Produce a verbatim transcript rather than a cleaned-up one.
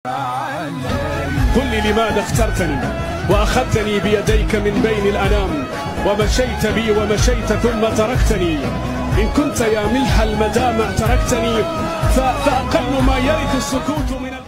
قل لي لماذا اخترتني وأخذتني بيديك من بين الأنام، ومشيت بي ومشيت ثم تركتني. إن كنت يا ملح المدامع تركتني، فأقل ما يرث السكوت من